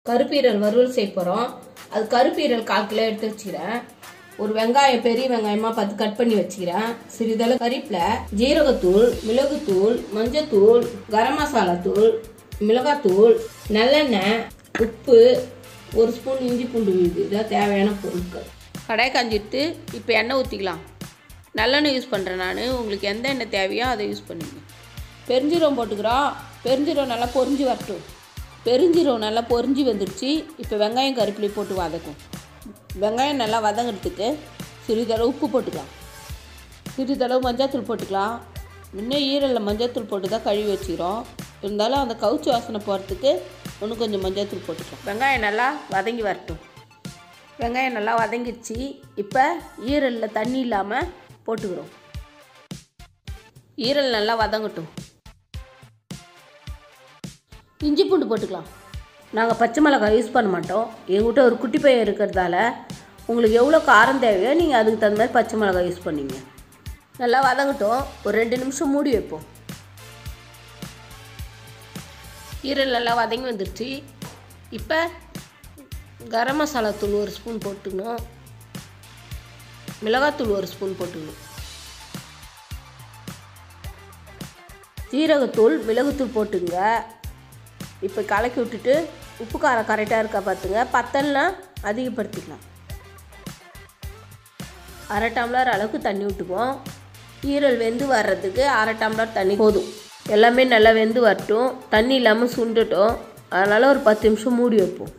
கருப்பீரல் வறுவல் செய்ய போகிறோம். அது கருப்பீரல் 1/4 கிலோ எடுத்து வச்சுக்கிறேன். ஒரு வெங்காயம் பெரிய வெங்காயமாக பார்த்து கட் பண்ணி வச்சுக்கிறேன். சிறிதளவு கறிப்பில், ஜீரகத்தூள், மிளகுத்தூள், மஞ்சத்தூள், கரம் மசாலா தூள், மிளகாத்தூள், நல்லெண்ணெய், உப்பு, 1 ஸ்பூன் இஞ்சி பூண்டு விழுது. இதான் தேவையான பொருட்கள். கடாய் காஞ்சிட்டு இப்போ எண்ணெய் ஊற்றிக்கலாம். நல்லெண்ணெய் யூஸ் பண்ணுறேன் நான். உங்களுக்கு எந்த எண்ணெய் தேவையோ அதை யூஸ் பண்ணிக்கணும். பெருஞ்சீரகம் போட்டுக்கிறோம். பெருஞ்சீரகம் நல்லா பொரிஞ்சு வரட்டும். பெருஞ்சீரகம் நல்லா பொரிஞ்சு வந்துடுச்சு. இப்போ வெங்காயம் கருப்பிலி போட்டு வதக்கும். வெங்காயம் நல்லா வதங்கிறதுக்கு சிறிதளவு உப்பு போட்டுக்கலாம். சிறிதளவு மஞ்சத்தூள் போட்டுக்கலாம். இன்னும் ஈரலில் மஞ்சத்தூள் போட்டு தான் கழுவி வச்சுக்கிறோம். இருந்தாலும் அந்த கவுச்சி வாசனை போகிறதுக்கு இன்னும் கொஞ்சம் மஞ்சத்தூள் போட்டுக்கலாம். வெங்காயம் நல்லா வதங்கி வரட்டும். வெங்காயம் நல்லா வதங்கிடுச்சு. இப்போ ஈரலில் தண்ணி இல்லாமல் போட்டுக்கிறோம். ஈரல் நல்லா வதங்கட்டும். இஞ்சி பூண்டு போட்டுக்கலாம். நாங்கள் பச்சை மிளகாய் யூஸ் பண்ண மாட்டோம். எங்கள்கிட்ட ஒரு குட்டி பையன் இருக்கிறதால உங்களுக்கு எவ்வளோ காரம் தேவையோ நீங்கள் அதுக்கு தகுந்த மாதிரி பச்சை மிளகாய் யூஸ் பண்ணிங்க. நல்லா வதங்கட்டும். ஒரு 2 நிமிஷம் மூடி வைப்போம். ஈரல் நல்லா வதங்கி வந்துடுச்சு. இப்போ கரம் மசாலா தூள் 1 ஸ்பூன் போட்டுக்கணும். மிளகாத்தூள் 1 ஸ்பூன் போட்டுக்கணும். ஜீரகத்தூள், மிளகுத்தூள் போட்டுங்க. இப்போ கலக்கி விட்டுட்டு உப்பு காரம் கரெக்டாக இருக்கா பார்த்துங்க. பத்தல்னா அதிகப்படுத்திக்கலாம். 1/2 டம்ளர் அளவுக்கு தண்ணி விட்டுக்குவோம். ஈரல் வெந்து வர்றதுக்கு 1/2 டம்ளர் தண்ணி போதும். எல்லாமே நல்லா வெந்து வரட்டும். தண்ணி இல்லாமல் சுண்டட்டும். அதனால் ஒரு 10 நிமிஷம் மூடி வைப்போம்.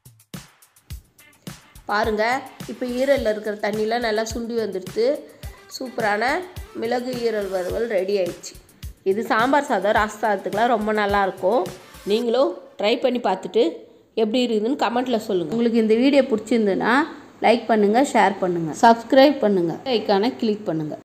பாருங்கள், இப்போ ஈரலில் இருக்கிற தண்ணிலாம் நல்லா சுண்டி வந்துடுது. சூப்பரான மிளகு ஈரல் வறுவல் ரெடி ஆயிடுச்சு. இது சாம்பார் சாதம், ரச சாதத்துக்குலாம் ரொம்ப நல்லாயிருக்கும். நீங்களும் ட்ரை பண்ணி பார்த்துட்டு எப்படி இருக்குதுன்னு கமெண்ட்டில் சொல்லுங்கள். உங்களுக்கு இந்த வீடியோ பிடிச்சிருந்துன்னா லைக் பண்ணுங்கள், ஷேர் பண்ணுங்கள், சப்ஸ்கிரைப் பண்ணுங்கள், ஐக்கானை கிளிக் பண்ணுங்கள்.